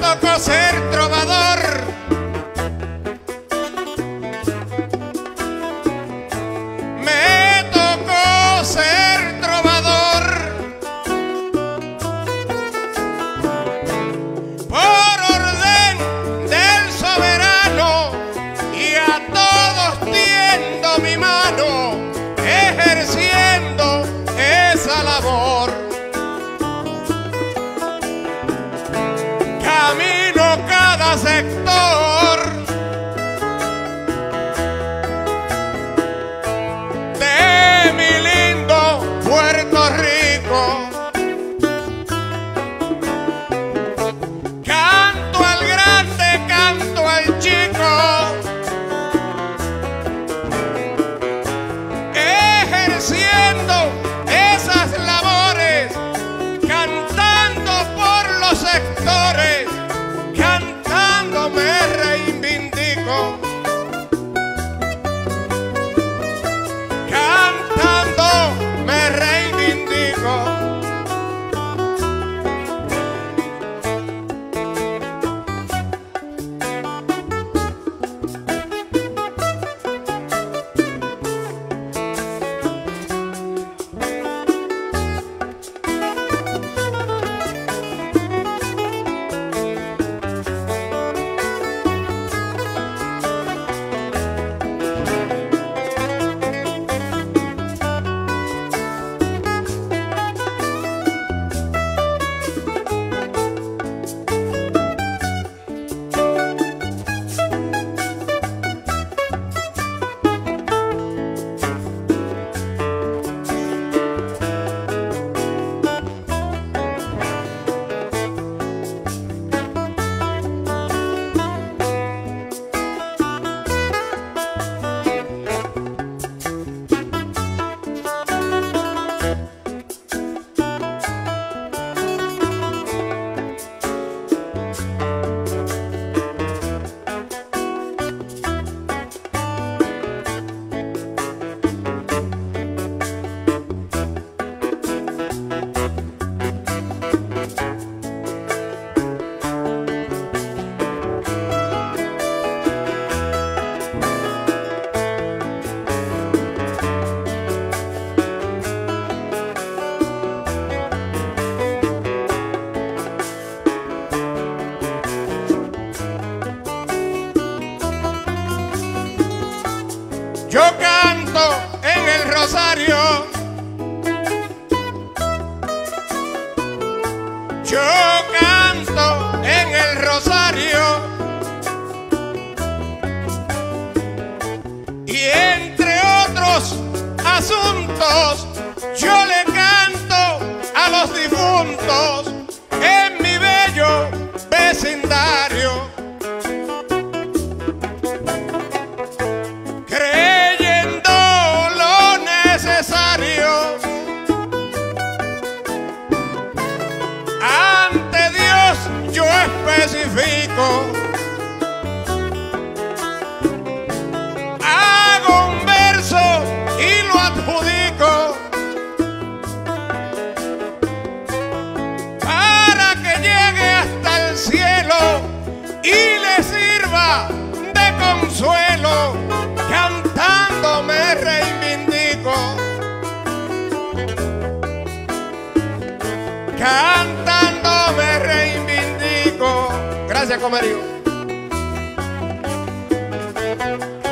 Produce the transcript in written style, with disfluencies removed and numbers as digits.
tocó ser trovador. Me tocó ser trovador. Por orden del soberano y a todos tiendo mi mano, ejerciendo esa labor. Camino cada sector de mi lindo Puerto Rico. Canto al grande, canto al chico, ejerciendo esas labores, cantando por los sectores, cantando me reivindico, cantando me reivindico. Yo canto en el rosario, yo canto en el rosario, y entre otros asuntos yo le canto a los difuntos en mi bello vecindario. Ante Dios yo especifico, hago un verso y lo adjudico para que llegue hasta el cielo y le sirva de consuelo. Cantando me reivindico, cantando me reivindico. Gracias, Comerío.